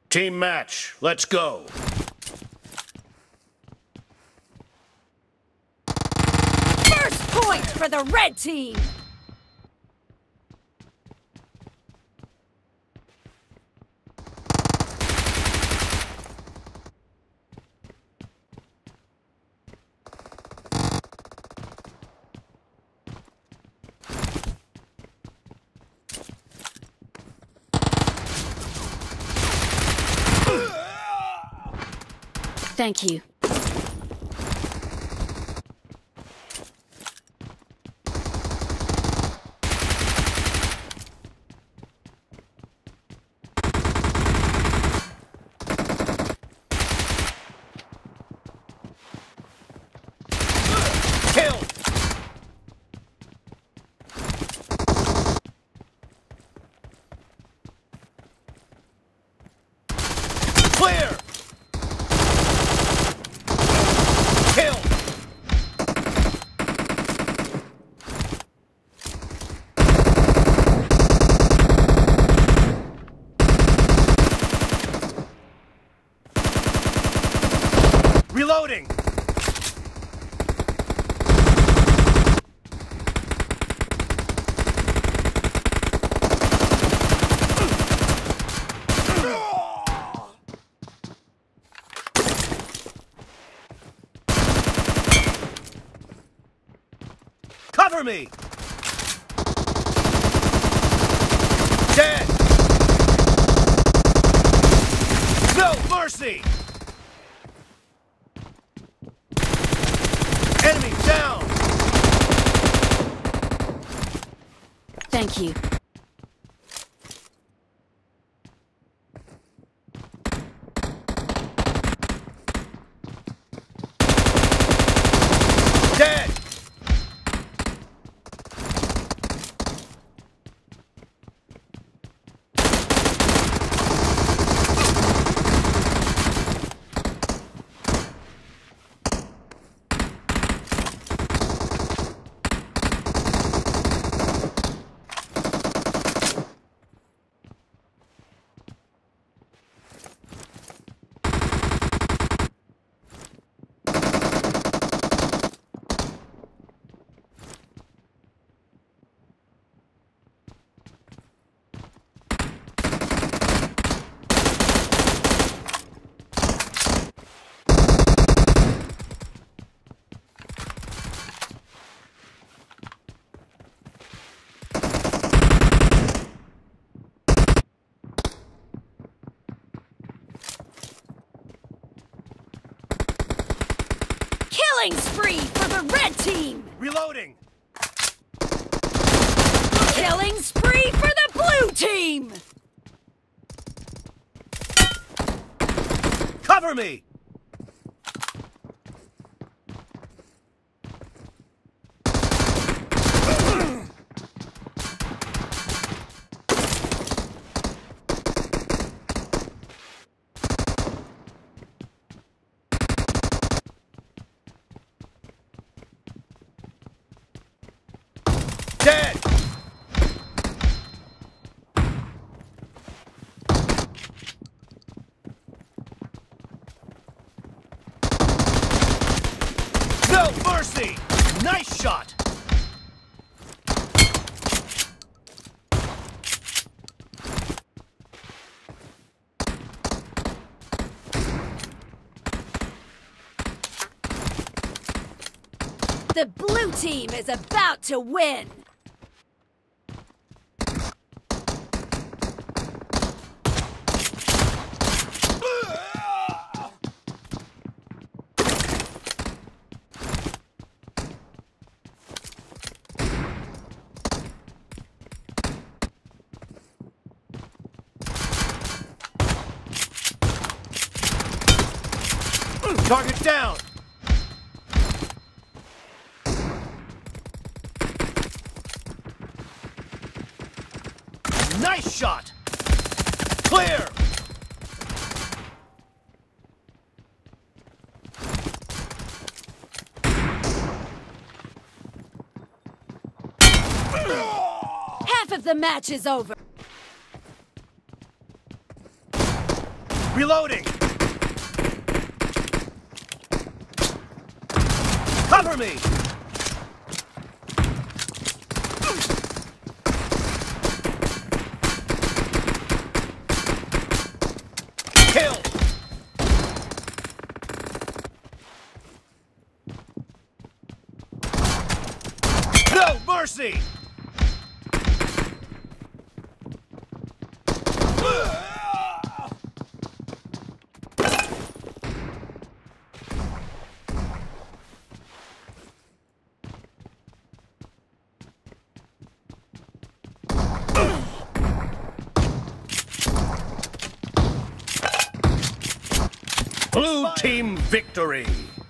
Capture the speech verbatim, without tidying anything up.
Team match, let's go. First point for the red team! Thank you. Kill! Clear! Kill! Reloading! Cover me! Dead! No mercy! Enemy down! Thank you. Dead! Killing spree for the red team! Reloading! Killing spree for the blue team! Cover me! Dead! No mercy! Nice shot! The blue team is about to win! Target down! Nice shot! Clear! Half of the match is over. Reloading! Cover me! Kill! No mercy! Blue team victory!